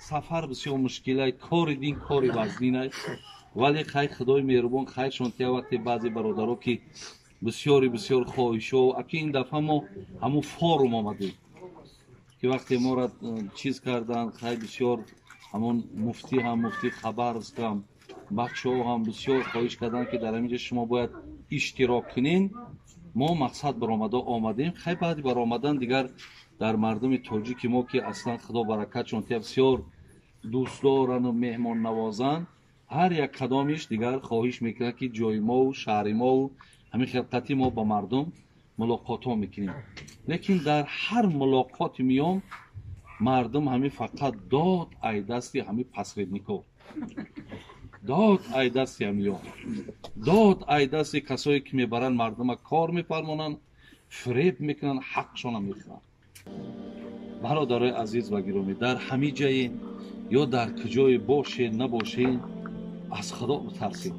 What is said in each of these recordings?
сафар бисёр мушкилай, кори дин кори вазнинай, вале хай худои меҳрубон хайршон тия вақте баъзе бародаро ки бисёр хоҳишо аки ин дафъа мо ҳамун форум омадем ки вақте моро чиз кардан хай бисёр ҳамон муфтӣ ҳам муфтӣ Хабаровск ҳам бахшо ҳам бисёр хоҳиш кардан ки дар ҳамин ҷо шумо бояд иштирок кунен. мо мақсад баромада омадем. хай баъди баромадан дигар дар мардуми тоҷики мо ки аслан худо баракатшон тия бисёр дӯстдорану меҳмоннавозанд, ҳар як кадомиш дигар хоҳиш мекунад ки ҷои мову шаҳри мову ҳамин хилқати мо ба мардум мулоқотҳо мекунем. лекин дар ҳар мулоқоти миём мардум ҳамин фақат дод ай дасти ҳамин пасредников, дод ай дасти ҳамиё, дод ай дасти касое ки мебаранд мардума кор мефармонанд, фиреб мекунанд, ҳақшона мехӯранд. бародарои азиз ва гиромӣ, дар ҳамин ҷае ё дар куҷое бошед набошед, аз худо битарсед.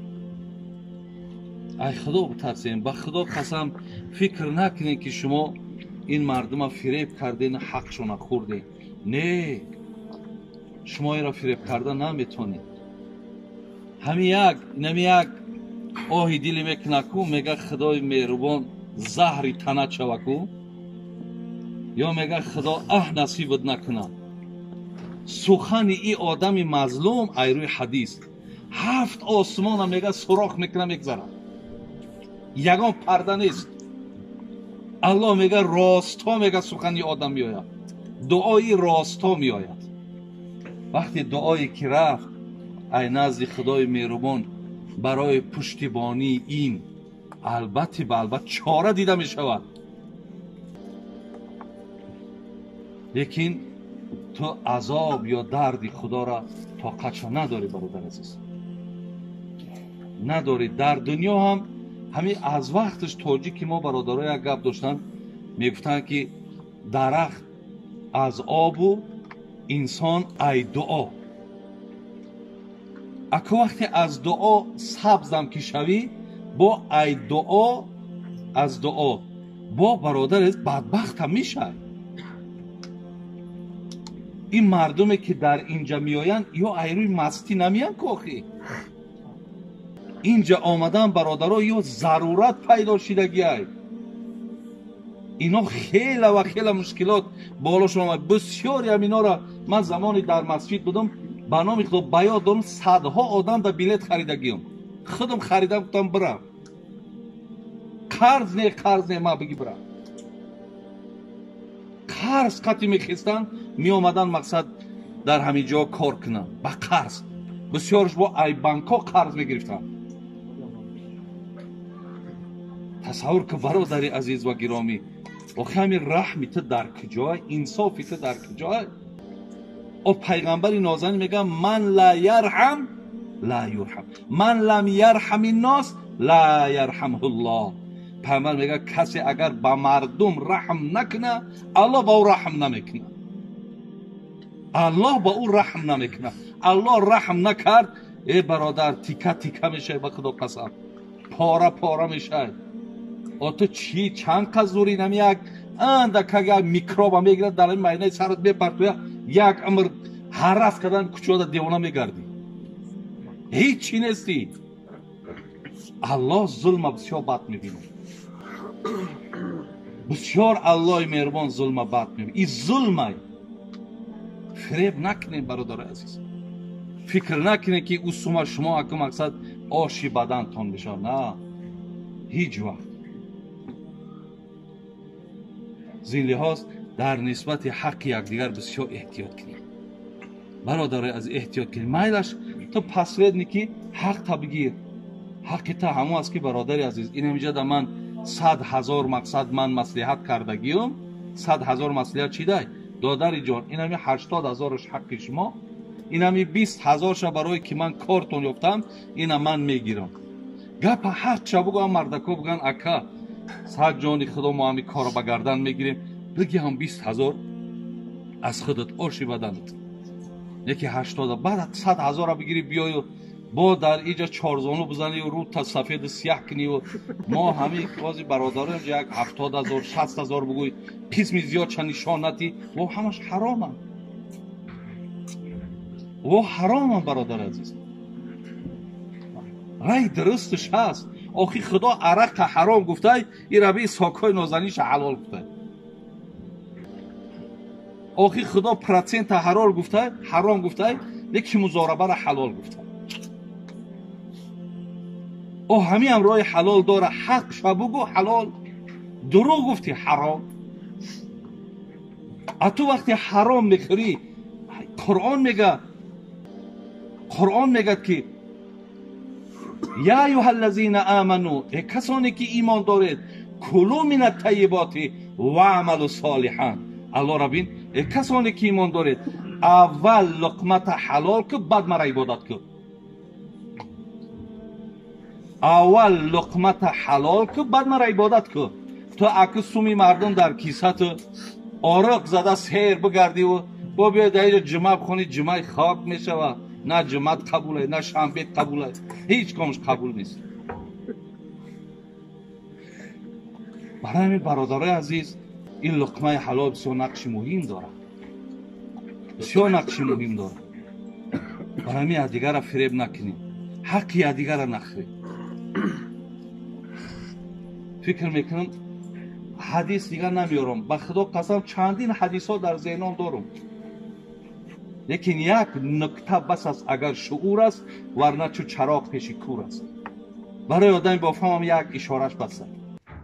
ай худо битарсед. ба худо қасам фикр накунед ки шумо ин мардума фиреб кардену ҳақшона хӯрдед. не, шумо инро фиреб карда наметонед. ҳамин як оҳи диле мекунаку, мега худои меҳрубон заҳри танат шаваку, ё мега худо насибат накунад. сухани ин одами мазлум айрӯи ҳадис 7 осмона мега сурох мекуна мегзарад. ягон парда нест. аллоҳ мега росто мега сухани одам меояд. дуои росто меояд. вақте дуое ки рафт ай назди худои меҳрубон барои пуштибонии ин албатта ба албат чора дида мешавад. лекин ту азоб ё дарди худоро тоқатшо надорӣ бародар азиз. надорӣ. дар дунё ҳам ҳамин аз вақташ тоҷики мо бародаро як гап доштанд, мегуфтанд ки дарахт аз обу инсон ай дуо. аку вақте аз дуо сабзам ки шавӣ, бо ай дуо аз дуо бо бародарез бадбахтам мешавӣ. ин мардуме ки дар инҷа меоянд ё айрӯи мастӣ намеянд кохӣ. инҷа омадан бародаро ё зарурат пайдо шидагиай. ино хела ва хела мушкилот болошон омад. бисёри ҳаминоро ман замони дар масҷид будам, ба номи худо ба ёд дорам, садҳо одам да билет харидагиам. худам харидам, гуфтам бирам. қарз не ма биги бирам. қарз қати мехистанд, меомаданд мақсад дар ҳамин ҷо кор кунанд ба қарз. бисёрш бо ай банкҳо қарз мегирифтанд. тасаввур кун бародари азиз ва гиромӣ, охир ҳамин раҳми ту дар куҷоай, инсофи ту дар куҷоай? пайғамбари нозанин мегӯяд ман ла ярҳам ла юрҳам, ман лам ярҳами нос ла ярҳамҳуллоҳ. пайғамбар мегӯяд касе агар ба мардум раҳм накуна, аллоҳ ба ӯ раҳм намекунад. аллоҳ ба ӯ раҳм намекунад. аллоҳ раҳм накард, бародар тика тика мешавӣ. ба худо қасам пора пора мешавӣ. то чӣ чанд қад зури нами як андакак як микроба мегирад, дар ин майнаи сарат мепартоя, як умр ҳарас кардан кучода девона мегарди. ҳеҷ чӣ нести. аллоҳ зулма бисёр бад мебинад. бисёр аллоҳи меҳрубон зулма бад мебинад. ин зулмай. фиреб накунед бародари азиз. фикр накунед ки усума шумо аку мақсад оши бадантон бишавад. на, ҳеҷ вақт. зин лиҳоз дар нисбати ҳаққи якдигар бисёр эҳтиёт кунед. бародари аз эҳтиёт кунед. майлаш ту пасредники ҳақта бигир. ҳаққи та ҳамон аст ки бародари азиз, ин ҳамиҷада ман 100 000 мақсад ман маслиҳат кардагиём. 100 000 маслиҳат чидай? додари ҷон, ин ҳами 80 000-аш ҳаққи шумо, ин ҳами 20 000-ша барое ки ман кортон ёфтам, ина ман мегирам. гапа ҳақша бугӯям, мардако бугӯянд ака сад ҷони худо мо ҳами корро ба гардан мегирем, бигиҳам 20 000 аз худат оши баданат. яке 80, баъд 100 000-ро бигири биёю бо дар иҷа чорзону бизанӣ, рута сафеду сиёҳ куниву мо ҳами бози бародароем як 70 000 60 000 бугӯй, қисми зиёдша нишон натӣ, во ҳамаш ҳароманд. و حرام برادر عزیز. رای درستش هست. آخی خدا عرق حرام گفته، این ربی ساکای نازنینش حلال گفته. آخی خدا پرسنت حرام گفته، لیکن مزاربه را حلال گفته. او همین هم رای حلال داره. حق شبگو حلال، دروغ گفتی حرام. اتو وقتی حرام میخوری، قرآن میگه که یا ایها الذین آمنو، کسانی که ایمان دارید، کلوا من الطیبات و عملوا صالحا. الله را بین، کسانی که ایمان دارید اول لقمت حلال که بعد مرا عبادت کن. اول لقمت حلال که بعد مرا عبادت کن. تو اگه سومی مردم در کیسه آرق زده سیر بگردی و با بیاید اینجا جمعه بخونی، جمعه خاک میشه. نه جمعت قبوله، نه شنبه قبوله، هیچ کامش قبول نیست. برای همین برادرای عزیز، این لقمه حلال بسیار نقش مهم داره. بسیار نقش مهم داره. برای همین یادیگر را فریب نکنیم، حق یادیگر را نخوریم. فکر میکنم حدیث دیگر نمیارم، به خدا قسم چندین حدیث ها در ذهنم دارم، لیکن یک نکته بس است، اگر شعور است ورنه چو چراغ پیش کور است. برای آدم با فهم یک اشارش بس است.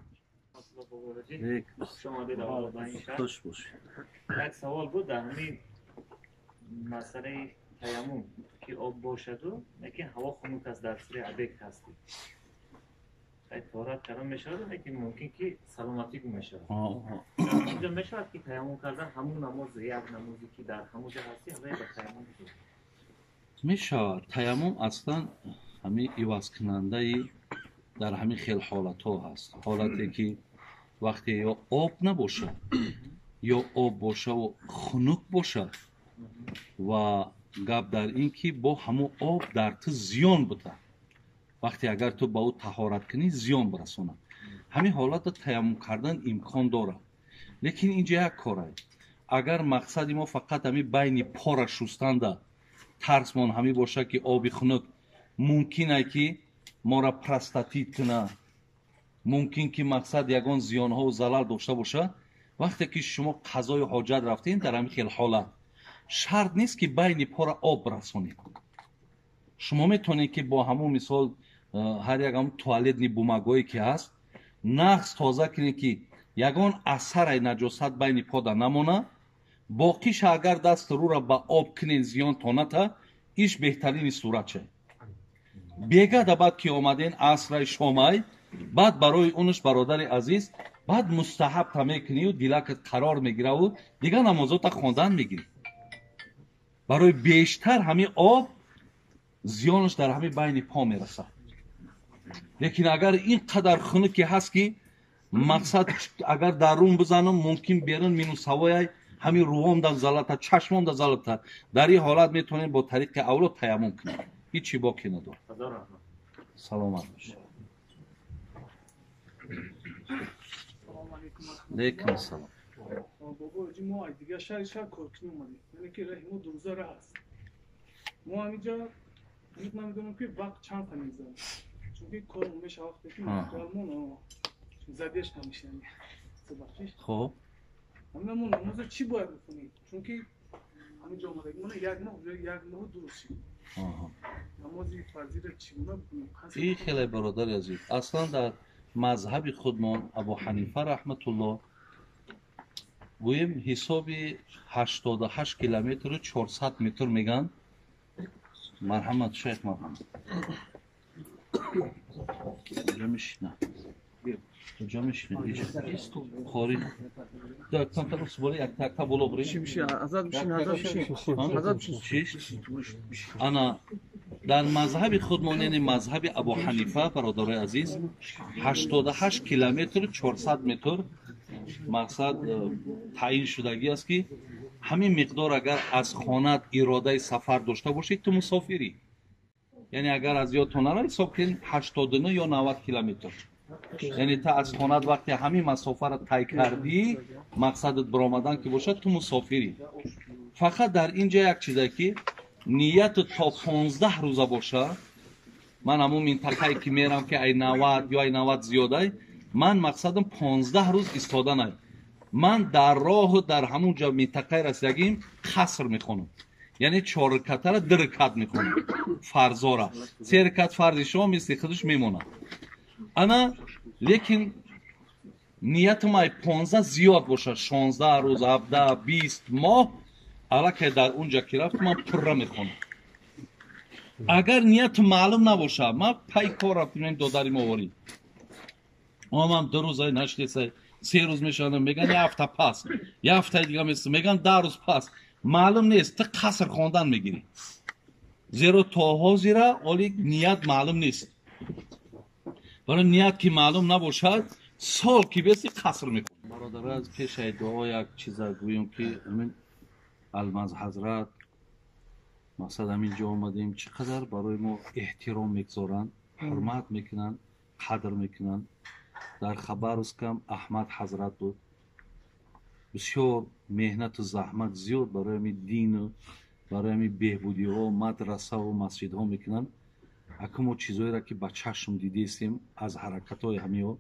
خوش باش. یک سوال بود در همین مسئله تیمم که آب باشد و لیکن هوا خنک است، در سر ابک هستی طهارت کردن میشود، لیکن ممکن که سلامتی گم میشود. اینجا میشود که تیمم کردن همون نماز، یک نمازی که در همون جا هستی همه با تیمم میشود. تیمم اصلا همین عوض کننده ای در همین خیلی حالت ها هست. حالتی که وقتی یا آب نباشه یا آب باشه و خنک باشه و گپ در این که با همون آب در تو زیان بده، وقتی اگر تو با او طهارت کنی زیان برسونه، همین حالت تیمم کردن امکان داره. لیکن اینجا یک کاره، اگر مقصد ما فقط همین بین پا را شستن ترس من همین باشه که آب خنک ممکنه که ما را پرستاتیت کنه، ممکن که مقصد یگان زیان ها و زلال داشته باشه، وقتی که شما قضای حاجت رفتین در همین خیلی حالت شرط نیست که بین پا را آب برسونید. شما میتونید که با همون مثال هر یک هم توالت نی بومگویی که هست نقص تازه کنید که یگان اثر نجاست بین پا دا نمونه، باقیش اگر دست رو را با آب کنین زیان تانه، ایش بهترین صورت شه. بیگه دا بعد که آمدین عصر شامای بعد برای اونش برادر عزیز بعد مستحب تا میکنی و دیلکت قرار میگیره و دیگه نمازات خوندن میگیری. برای بیشتر همین آب زیانش در همین بین پا میرسه. لیکن اگر این قدر خنکی هست که مقصد اگر در روم بزنم ممکن بیرون مینو سوای همین روام در زلطه، چشمام در زلطه، در این حالت میتونیم با طریق اولاد تیمم کنیم، هیچی باقی نداره. سلامت باشه. لیکن سلام بابا جی ما دیگه شهر کارکنی اومدیم، یعنی که راه دوزه راه هست. ما همینجا نمیدونم که وقت چند تا میذارم، چون که کار میشه وقتی که مالمون زدیش نمیشه. خب همون نماز چی باید بخونیم؟ چون که همینجا اومده من یک ماه درست نمازی فرضی را چگونه این خیلی برادر عزیز، اصلا در مذهب خودمان ابو حنیفه رحمت الله گویم حساب 88 کیلومتر و 400 متر میگن. مرحمت شیخ مرحمت کجا میشینه؟ کجا میشینه؟ خوری در کم تا سبولی یک تکتا بولو بری؟ چی میشه؟ آزاد بشین، آزاد بشین. انا در مذهب خودمان یعنی مذهب ابو حنیفه برادر عزیز 88 کیلومتر 400 متر مقصد تعیین شدگی است که همین مقدار اگر از خانه اراده سفر داشته باشید تو مسافری، یعنی اگر از یادتون نره حساب کنید 89 یا 90 کیلومتر، یعنی تا از خانه وقتی همین مسافر را طی کردی مقصدت برآمدن که باشد تو مسافری. فقط در اینجا یک چیزی که ният то 15 рӯза боша. Ман ҳамун минтақае ки мерам ки ай 90 ё ай 90 зиёдай, ман мақсадам 15 рӯз истоданай. ман дар роҳу дар ҳамун ҷо минтақаи расидагим қаср мехонам. яъне 4 ракатара 2 ракат мехонам. фарзора 3 ракат фарзи шомо мисли худаш мемонад. ана лекин ниятам ай 15 зиёд боша, 16 рӯз, 17, 20 моҳ аллакай дар он ҷо ки рафтам ман пурра мехонам. агар ният маълум набоша, ман пай кор рафтам додари моворӣ. ман 2 рӯзай наштесай, 3 рӯз мешавам, меган 1 ҳафта пас, 1 ҳафтаи дига меса, меган 10 рӯз пас. маълум нест, ты қаср хондан мегирӣ. зеро то ҳозира оли ният маълум нест. барои ният ки маълум набошад, сол ки беси қаср мекунӣ. бародари аз пешаи дуо як чиза гӯем ки амин алмаз ҳазрат мақсад ҳамин ҷо омадем, чӣ қадар барои мо эҳтиром мегузоранд, ҳурмат мекунанд, қадр мекунанд. дар Хабаровскам Аҳмад ҳазрат буд. бисёр меҳнату заҳмат зиёд барои ҳамин дину, барои ҳамин беҳбудиҳо, мадрасаву масҷидҳо мекунанд. ака мо чизҳоеро ки ба чашм дидестем аз ҳаракатҳои ҳамиҳо,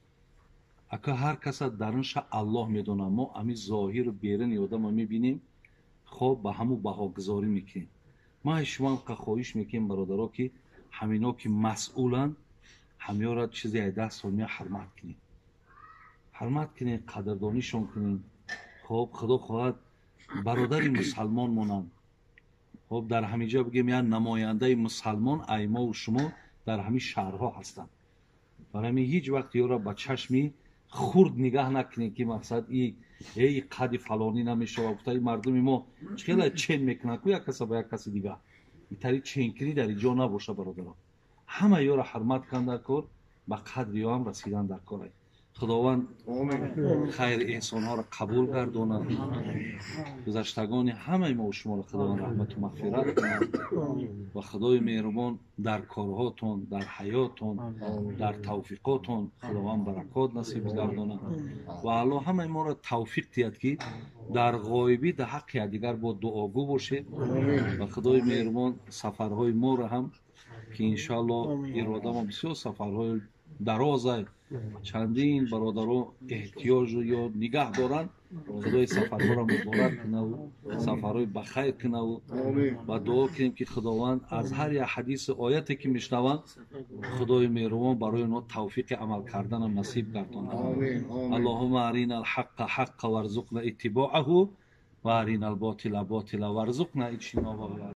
ака ҳар каса дарунша Аллоҳ медонад. мо ҳамин зоҳиру беруни одамро мебинем, хоб ба ҳамун баҳогузорӣ мекунем. ман шумоам хоҳиш мекунем бародаро ки ҳамино ки масъуланд, ҳамиёро чизи ай даст ҳомия ҳурмат кунем. ҳурмат кунем, қадрдонишон кунем. хоб худо хоҳад бародари мусалмон монанд. хоб дар ҳамин ҷо бигем як намояндаи мусалмон ай мову шумо дар ҳамин шаҳрҳо ҳастанд. барои ҳамин ҳеҷ вақт ёро ба чашми хурд нигаҳ накунем ки мақсад эй қади фалонӣ намешавад. гуфта мардуми мо хеле чен мекунанд ку як каса ба як каси дигар. итари ченкунӣ дар ин ҷо набоша бародарон. ҳама ёро ҳурмат кунанд дар кор, ба қадри ё ҳам расидан дар кор. худованд хайр эҳсонҳоро қабул гардонад. гузаштагони ҳамаи мо шуморо худованд раҳмату мағфират кунад. ва худои меҳрубон дар корҳотон, дар ҳаётон, дар тавфиқотон худованд баракот насиб гардонад. ва аллоҳ ҳамаи моро тавфиқ диҳад ки дар ғоибӣ дар ҳаққи якдигар бо дуогӯ бошед. ва худои меҳрубон сафарҳои моро ҳам ки иншоаллоҳ иродамо бисёр сафарҳои дарозай, чандин бародаро эҳтиёҷу ё нигаҳ доранд. худои сафарҳоро муборак кунаву сафарҳои бахайр кунаву ва дуо кунем ки худованд аз ҳар як ҳадису ояте ки мешнаванд, худои меҳрубон барои онҳо тавфиқи амал карданам насиб гардонад. аллоҳумма арина алҳаққа ҳаққа варзуқна иттибоъаҳу ва арина алботила ботила варзуқна иҷтинобаҳу.